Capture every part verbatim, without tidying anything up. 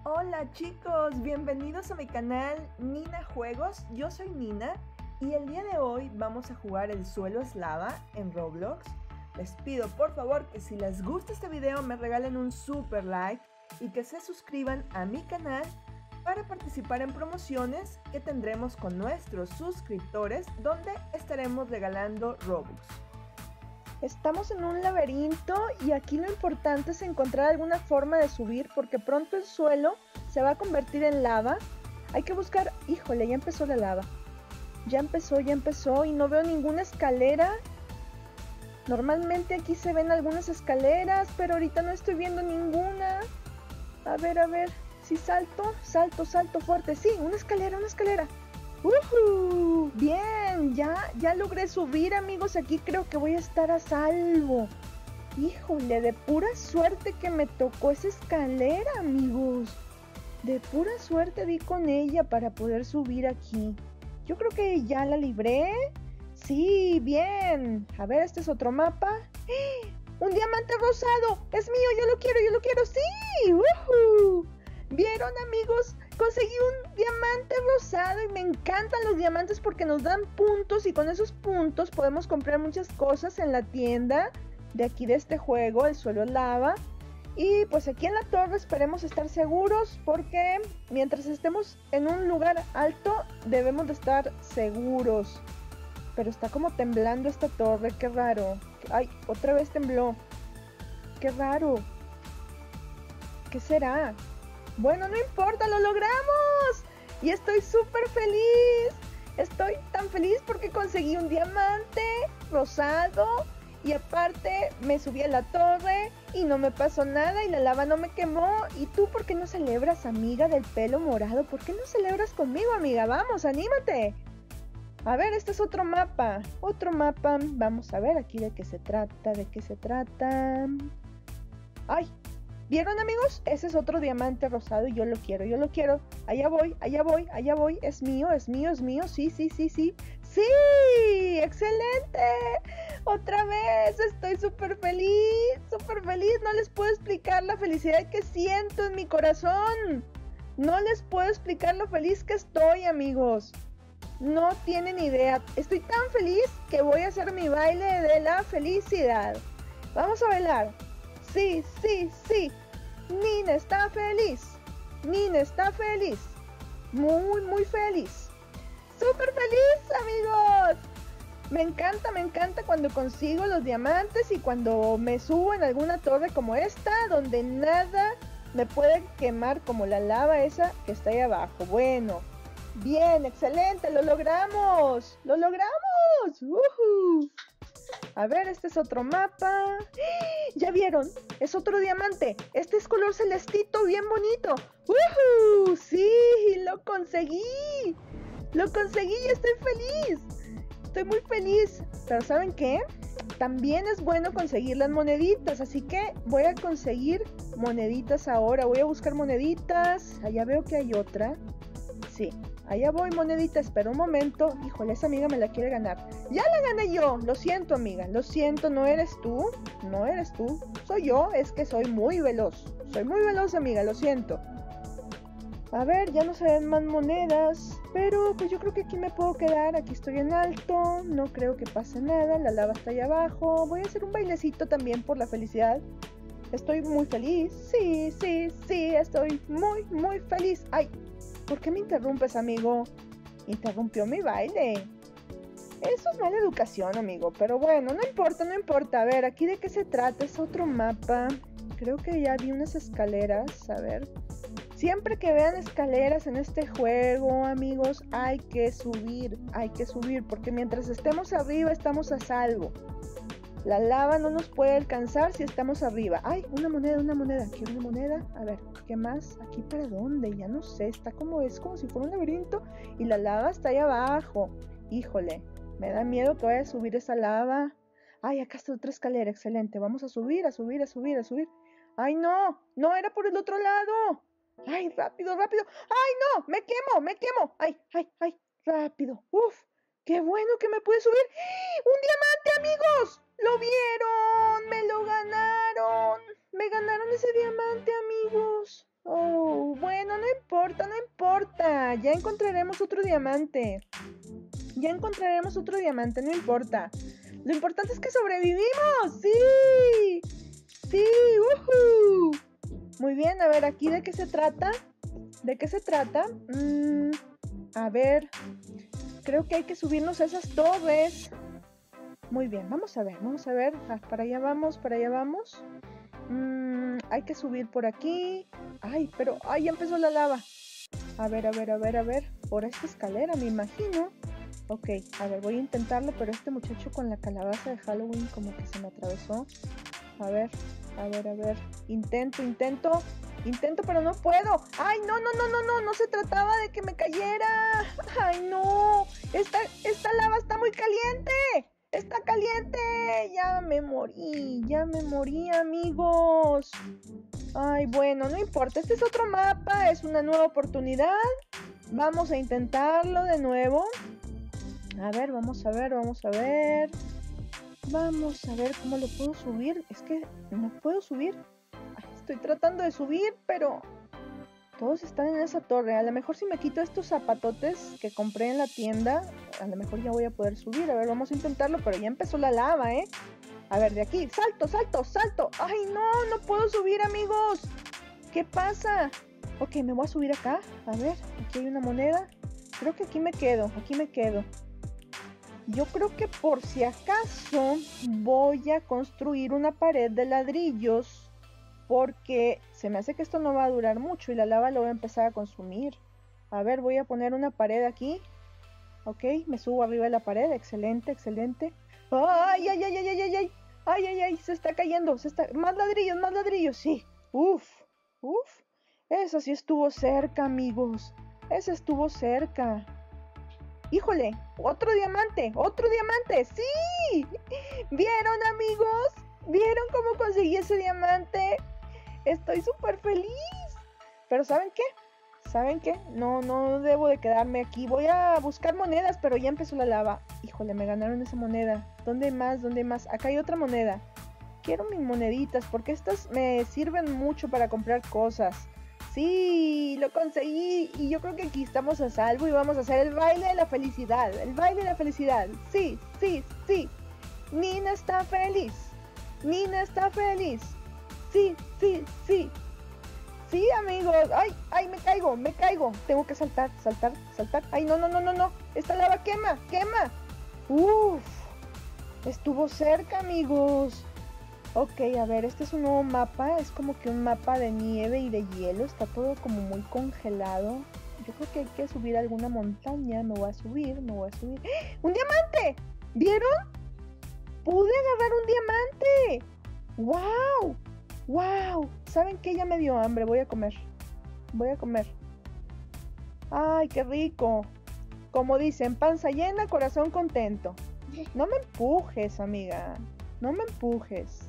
Hola chicos, bienvenidos a mi canal Nina Juegos. Yo soy Nina y el día de hoy vamos a jugar El Suelo es Lava en Roblox. Les pido por favor que si les gusta este video me regalen un super like y que se suscriban a mi canal para participar en promociones que tendremos con nuestros suscriptores, donde estaremos regalando Robux. Estamos en un laberinto y aquí lo importante es encontrar alguna forma de subir, porque pronto el suelo se va a convertir en lava. Hay que buscar... Híjole, ya empezó la lava. Ya empezó, ya empezó y no veo ninguna escalera. Normalmente aquí se ven algunas escaleras, pero ahorita no estoy viendo ninguna. A ver, a ver, si salto, salto, salto fuerte. Sí, una escalera, una escalera. ¡Uhú! Bien, ya, ya logré subir, amigos. Aquí creo que voy a estar a salvo. Híjole, de pura suerte que me tocó esa escalera, amigos. De pura suerte di con ella para poder subir aquí. Yo creo que ya la libré. Sí, bien. A ver, este es otro mapa. ¡Eh! ¡Un diamante rosado! ¡Es mío! ¡Yo lo quiero! ¡Yo lo quiero! ¡Sí! ¡Uhú! ¿Vieron, amigos? Conseguí un diamante rosado y me encantan los diamantes porque nos dan puntos y con esos puntos podemos comprar muchas cosas en la tienda de aquí de este juego, El Suelo es Lava. Y pues aquí en la torre esperemos estar seguros, porque mientras estemos en un lugar alto debemos de estar seguros. Pero está como temblando esta torre, qué raro. Ay, otra vez tembló. Qué raro. ¿Qué será? Bueno, no importa, lo logramos. Y estoy súper feliz. Estoy tan feliz porque conseguí un diamante rosado. Y aparte me subí a la torre y no me pasó nada y la lava no me quemó. ¿Y tú por qué no celebras, amiga del pelo morado? ¿Por qué no celebras conmigo, amiga? Vamos, anímate. A ver, este es otro mapa. Otro mapa. Vamos a ver aquí de qué se trata, de qué se trata. ¡Ay! ¿Vieron, amigos? Ese es otro diamante rosado y yo lo quiero, yo lo quiero. Allá voy, allá voy, allá voy. Es mío, es mío, es mío. Sí, sí, sí, sí. ¡Sí! ¡Excelente! Otra vez. Estoy súper feliz, súper feliz. No les puedo explicar la felicidad que siento en mi corazón. No les puedo explicar lo feliz que estoy, amigos. No tienen idea. Estoy tan feliz que voy a hacer mi baile de la felicidad. Vamos a bailar. Sí, sí, sí. Nina está feliz. Nina está feliz. Muy, muy feliz. ¡Súper feliz, amigos! Me encanta, me encanta cuando consigo los diamantes y cuando me subo en alguna torre como esta, donde nada me puede quemar como la lava esa que está ahí abajo. Bueno, bien, excelente, lo logramos. ¡Lo logramos! ¡Uhú! A ver, este es otro mapa. ¿Ya vieron? Es otro diamante. Este es color celestito, bien bonito. ¡Uhú! ¡Sí! ¡Lo conseguí! ¡Lo conseguí! ¡Y estoy feliz! Estoy muy feliz. Pero ¿saben qué? También es bueno conseguir las moneditas. Así que voy a conseguir moneditas ahora. Voy a buscar moneditas. Allá veo que hay otra. Sí. Allá voy, monedita, espera un momento. Híjole, esa amiga me la quiere ganar. ¡Ya la gané yo! Lo siento, amiga, lo siento, no eres tú. No eres tú, soy yo, es que soy muy veloz. Soy muy veloz, amiga, lo siento. A ver, ya no se ven más monedas. Pero pues yo creo que aquí me puedo quedar. Aquí estoy en alto, no creo que pase nada. La lava está allá abajo. Voy a hacer un bailecito también por la felicidad. Estoy muy feliz. Sí, sí, sí, estoy muy, muy feliz. ¡Ay! ¿Por qué me interrumpes, amigo? Interrumpió mi baile. Eso es mala educación, amigo. Pero bueno, no importa, no importa. A ver, ¿aquí de qué se trata? Es otro mapa. Creo que ya vi unas escaleras. A ver. Siempre que vean escaleras en este juego, amigos, hay que subir. Hay que subir, porque mientras estemos arriba estamos a salvo. La lava no nos puede alcanzar si estamos arriba. ¡Ay! Una moneda, una moneda. Quiero una moneda. A ver, ¿qué más? ¿Aquí para dónde? Ya no sé. Está como, es como si fuera un laberinto. Y la lava está ahí abajo. Híjole, me da miedo que vaya a subir esa lava. ¡Ay! Acá está otra escalera. Excelente. Vamos a subir, a subir, a subir, a subir. ¡Ay, no! ¡No, era por el otro lado! ¡Ay, rápido, rápido! ¡Ay, no! ¡Me quemo, me quemo! ¡Ay, ay, ay! ¡Rápido! ¡Uf! ¡Qué bueno que me pude subir! ¡Un diamante, amigos! ¡Lo vieron! ¡Me lo ganaron! ¡Me ganaron ese diamante, amigos! Oh, bueno. importa, no importa. Ya encontraremos otro diamante. Ya encontraremos otro diamante, no importa. Lo importante es que sobrevivimos. ¡Sí! ¡Sí! ¡Uhú! Muy bien, a ver, ¿aquí de qué se trata? ¿De qué se trata? Mm, a ver, creo que hay que subirnos a esas torres. Muy bien, vamos a ver, vamos a ver. Ah, para allá vamos, para allá vamos. Mm, hay que subir por aquí. Ay, pero, ay, ya empezó la lava. A ver, a ver, a ver, a ver. Por esta escalera, me imagino. Ok, a ver, voy a intentarlo, pero este muchacho con la calabaza de Halloween como que se me atravesó. A ver, a ver, a ver. Intento, intento. Intento, pero no puedo. ¡Ay, no, no, no, no, no! No se trataba de que me cayera. ¡Ay, no! Esta, esta lava está muy caliente. ¡Está caliente! Ya me morí, ya me morí, amigos. Ay, bueno, no importa. Este es otro mapa, es una nueva oportunidad. Vamos a intentarlo de nuevo. A ver, vamos a ver, vamos a ver. Vamos a ver cómo lo puedo subir. Es que no puedo subir. Ay, estoy tratando de subir, pero todos están en esa torre. A lo mejor si me quito estos zapatotes que compré en la tienda, a lo mejor ya voy a poder subir. A ver, vamos a intentarlo, pero ya empezó la lava, ¿eh? A ver, de aquí. ¡Salto, salto, salto! ¡Ay, no! ¡No puedo subir, amigos! ¿Qué pasa? Ok, me voy a subir acá. A ver, aquí hay una moneda. Creo que aquí me quedo, aquí me quedo. Yo creo que por si acaso voy a construir una pared de ladrillos, porque se me hace que esto no va a durar mucho y la lava lo va a empezar a consumir. A ver, voy a poner una pared aquí. Ok, me subo arriba de la pared. Excelente, excelente. ¡Ay, ay, ay, ay, ay, ay! ¡Ay, ay, ay! Se está cayendo, se está... ¡Más ladrillos, más ladrillos! Sí. ¡Uf! ¡Uf! Eso sí estuvo cerca, amigos. Eso estuvo cerca. ¡Híjole! ¡Otro diamante! ¡Otro diamante! ¡Sí! ¿Vieron, amigos? ¿Vieron cómo conseguí ese diamante? Estoy súper feliz. Pero ¿saben qué? ¿Saben qué? No, no debo de quedarme aquí. Voy a buscar monedas, pero ya empezó la lava. Híjole, me ganaron esa moneda. ¿Dónde más? ¿Dónde más? Acá hay otra moneda. Quiero mis moneditas porque estas me sirven mucho para comprar cosas. Sí, lo conseguí y yo creo que aquí estamos a salvo y vamos a hacer el baile de la felicidad. El baile de la felicidad. Sí, sí, sí. Nina está feliz. Nina está feliz. Sí, sí, sí. Sí, amigos. Ay, ay, me caigo, me caigo. Tengo que saltar, saltar, saltar. Ay, no, no, no, no, no. Esta lava quema, quema. Uf. Estuvo cerca, amigos. Ok, a ver, este es un nuevo mapa. Es como que un mapa de nieve y de hielo. Está todo como muy congelado. Yo creo que hay que subir a alguna montaña. Me voy a subir, me voy a subir. ¡Eh! ¡Un diamante! ¿Vieron? ¡Pude agarrar un diamante! ¡Wow! ¡Wow! ¿Saben qué? Ya me dio hambre. Voy a comer. Voy a comer. ¡Ay, qué rico! Como dicen, panza llena, corazón contento. No me empujes, amiga. No me empujes.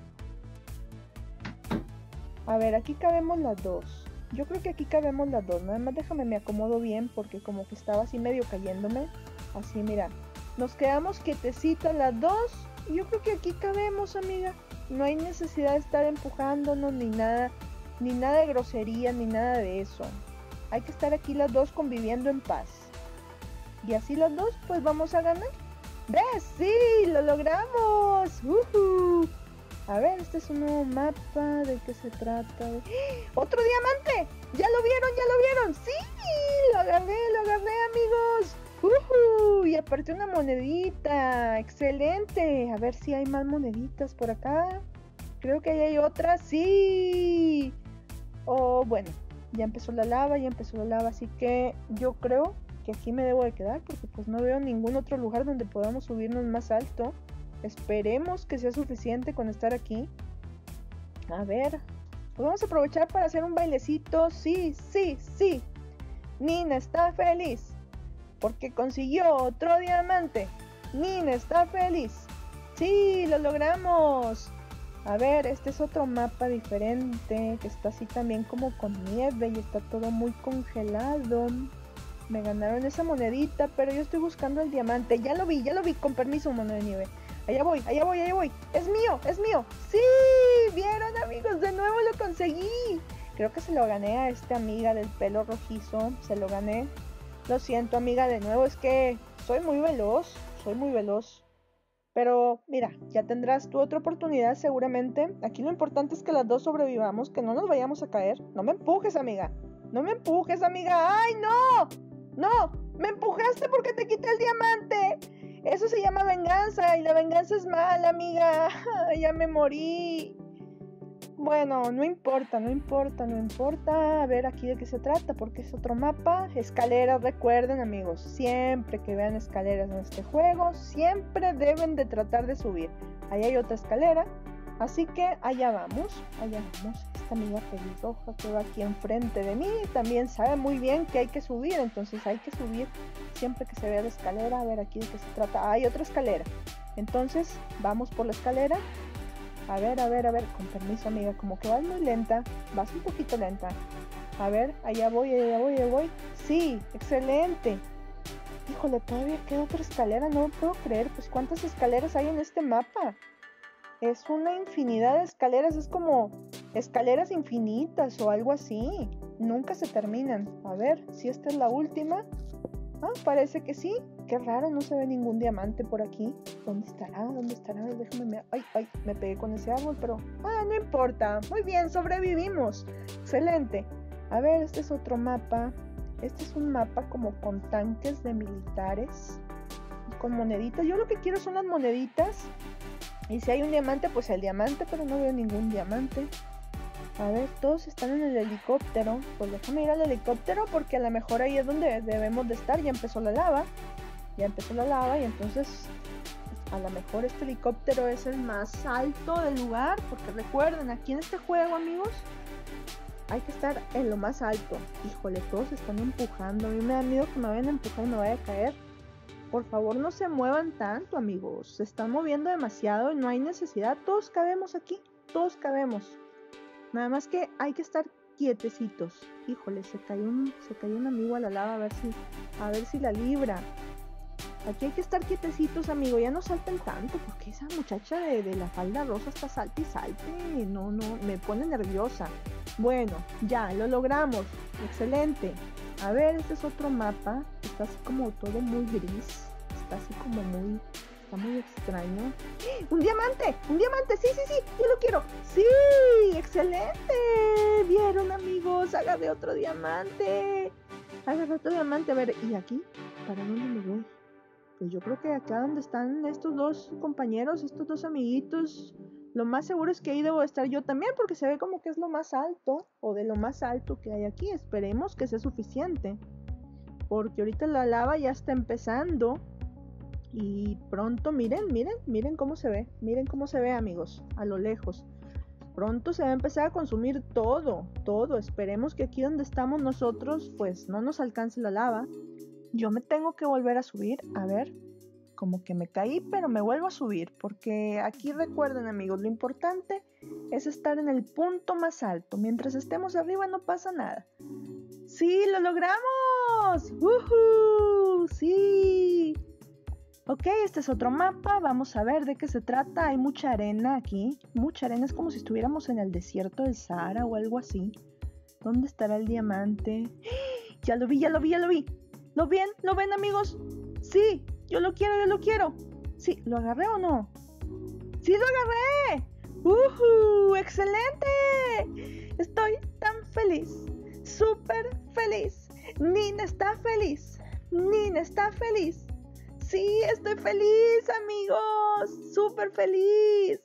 A ver, aquí cabemos las dos. Yo creo que aquí cabemos las dos. Nada más déjame me acomodo bien porque como que estaba así medio cayéndome. Así, mira. Nos quedamos quietecitas las dos. Y yo creo que aquí cabemos, amiga. No hay necesidad de estar empujándonos ni nada. Ni nada de grosería, ni nada de eso. Hay que estar aquí las dos conviviendo en paz. Y así las dos, pues vamos a ganar. ¿Ves? ¡Sí! ¡Lo logramos! ¡Uh-huh! A ver, este es un nuevo mapa. ¿De qué se trata? ¡Eh! ¡Otro diamante! ¿Ya lo vieron? ¿Ya lo vieron? ¡Sí! ¡Lo agarré! ¡Lo agarré, amigos! ¡Uh-huh! Y aparte una monedita. ¡Excelente! A ver si hay más moneditas por acá. Creo que ahí hay otra. ¡Sí! Oh, bueno. Ya empezó la lava, ya empezó la lava. Así que yo creo que aquí me debo de quedar porque pues no veo ningún otro lugar donde podamos subirnos más alto. Esperemos que sea suficiente con estar aquí. A ver, pues vamos a aprovechar para hacer un bailecito. Sí, sí, sí. Nina está feliz porque consiguió otro diamante. Nina está feliz. Sí, lo logramos. A ver, este es otro mapa diferente que está así también como con nieve y está todo muy congelado. Me ganaron esa monedita, pero yo estoy buscando el diamante. Ya lo vi, ya lo vi. Con permiso, mono de nieve. Allá voy, allá voy, allá voy. Es mío, es mío. Sí, vieron, amigos, de nuevo lo conseguí. Creo que se lo gané a esta amiga del pelo rojizo. Se lo gané. Lo siento, amiga, de nuevo. Es que soy muy veloz. Soy muy veloz. Pero mira, ya tendrás tu otra oportunidad seguramente. Aquí lo importante es que las dos sobrevivamos. Que no nos vayamos a caer. No me empujes, amiga. No me empujes, amiga. ¡Ay, no! ¡No! ¡Me empujaste porque te quité el diamante! Eso se llama venganza. Y la venganza es mala, amiga. Ya me morí. Bueno, no importa, no importa, no importa. A ver aquí de qué se trata, porque es otro mapa. Escaleras, recuerden, amigos, siempre que vean escaleras en este juego, siempre deben de tratar de subir. Ahí hay otra escalera, así que allá vamos, allá vamos. Esta amiga pelirroja que va aquí enfrente de mí también sabe muy bien que hay que subir, entonces hay que subir siempre que se vea la escalera. A ver aquí de qué se trata. Hay otra escalera, entonces vamos por la escalera. A ver, a ver, a ver, con permiso, amiga, como que vas muy lenta, vas un poquito lenta. A ver, allá voy, allá voy, allá voy. Sí, excelente. Híjole, todavía queda otra escalera, no lo puedo creer. Pues cuántas escaleras hay en este mapa. Es una infinidad de escaleras, es como escaleras infinitas o algo así. Nunca se terminan. A ver, si esta es la última. Ah, parece que sí. Qué raro, no se ve ningún diamante por aquí. ¿Dónde estará? ¿Dónde estará? Déjame mirar. Ay, ay, me pegué con ese árbol, pero... Ah, no importa. Muy bien, sobrevivimos. Excelente. A ver, este es otro mapa. Este es un mapa como con tanques de militares. Y con moneditas. Yo lo que quiero son las moneditas. Y si hay un diamante, pues el diamante, pero no veo ningún diamante. A ver, todos están en el helicóptero. Pues déjame ir al helicóptero porque a lo mejor ahí es donde debemos de estar. Ya empezó la lava. Ya empezó la lava y entonces a lo mejor este helicóptero es el más alto del lugar. Porque recuerden, aquí en este juego, amigos, hay que estar en lo más alto. Híjole, todos están empujando. A mí me da miedo que me vayan a empujar y me vaya a caer. Por favor, no se muevan tanto, amigos. Se están moviendo demasiado y no hay necesidad. Todos cabemos aquí. Todos cabemos. Nada más que hay que estar quietecitos. Híjole, se cayó un, se cayó un amigo a la lava. A ver si, a ver si la libra. Aquí hay que estar quietecitos, amigo. Ya no salten tanto, porque esa muchacha de, de la falda rosa está salte y salte. No, no, me pone nerviosa. Bueno, ya, lo logramos. Excelente. A ver, este es otro mapa. Está así como todo muy gris. Está así como muy... Está muy extraño. ¡Ah! ¡Un diamante! ¡Un diamante! ¡Sí, sí, sí! ¡Yo lo quiero! ¡Sí! ¡Excelente! ¿Vieron, amigos? Agarré otro diamante. Agarré otro diamante. A ver, ¿y aquí? ¿Para dónde me voy? Pues yo creo que acá donde están estos dos compañeros, estos dos amiguitos, lo más seguro es que ahí debo estar yo también, porque se ve como que es lo más alto, o de lo más alto que hay aquí. Esperemos que sea suficiente, porque ahorita la lava ya está empezando, y pronto, miren, miren, miren cómo se ve, miren cómo se ve, amigos, a lo lejos. Pronto se va a empezar a consumir todo, todo. Esperemos que aquí donde estamos nosotros, pues no nos alcance la lava. Yo me tengo que volver a subir, a ver, como que me caí, pero me vuelvo a subir, porque aquí recuerden, amigos, lo importante es estar en el punto más alto. Mientras estemos arriba no pasa nada. ¡Sí, lo logramos! ¡Uhú! ¡Sí! Ok, este es otro mapa, vamos a ver de qué se trata. Hay mucha arena aquí, mucha arena, es como si estuviéramos en el desierto del Sahara o algo así. ¿Dónde estará el diamante? Ya lo vi, ya lo vi, ya lo vi. ¿Lo ven? ¿Lo ven, amigos? Sí, yo lo quiero, yo lo quiero. Sí, ¿lo agarré o no? ¡Sí, lo agarré! ¡Uhú! ¡Excelente! Estoy tan feliz, súper feliz. Nina está feliz, Nina está feliz. Sí, estoy feliz, amigos, súper feliz.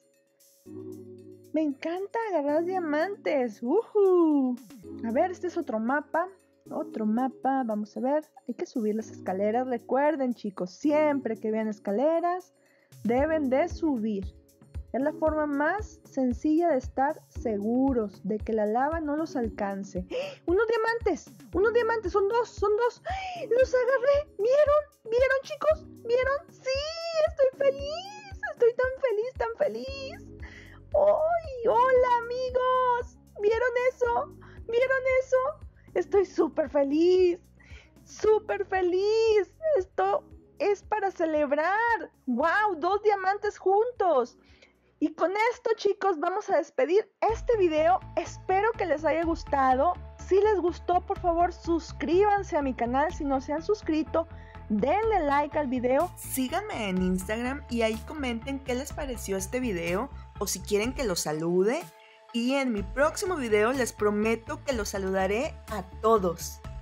Me encanta agarrar diamantes. ¡Uhú! A ver, este es otro mapa. Otro mapa, vamos a ver, hay que subir las escaleras. Recuerden, chicos, siempre que vean escaleras deben de subir. Es la forma más sencilla de estar seguros de que la lava no los alcance. ¡Ah! ¡Unos diamantes! ¡Unos diamantes! ¡Son dos! ¡Son dos! ¡Ay! ¡Los agarré! ¿Vieron? ¿Vieron, chicos? ¿Vieron? ¡Sí! ¡Estoy feliz! ¡Estoy tan feliz, tan feliz! ¡Ay! ¡Hola, amigos! ¿Vieron eso? ¿Vieron eso? Estoy súper feliz, súper feliz. Esto es para celebrar. ¡Wow! Dos diamantes juntos. Y con esto, chicos, vamos a despedir este video. Espero que les haya gustado. Si les gustó, por favor, suscríbanse a mi canal si no se han suscrito. Denle like al video. Síganme en Instagram y ahí comenten qué les pareció este video o si quieren que los salude. Y en mi próximo video les prometo que los saludaré a todos.